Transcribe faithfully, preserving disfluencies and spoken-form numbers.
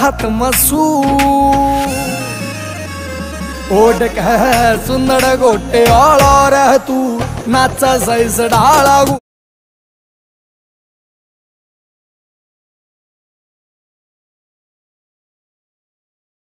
रात मसू ओड कह सुंदड़ गोटे आला रह तू नाचा सैस डाला।